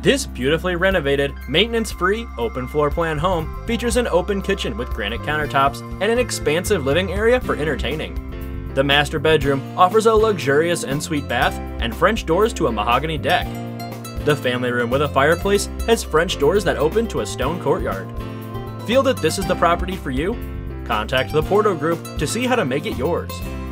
This beautifully renovated, maintenance-free, open floor plan home features an open kitchen with granite countertops and an expansive living area for entertaining. The master bedroom offers a luxurious ensuite bath and French doors to a mahogany deck. The family room with a fireplace has French doors that open to a stone courtyard. Feel that this is the property for you? Contact the Porto Group to see how to make it yours.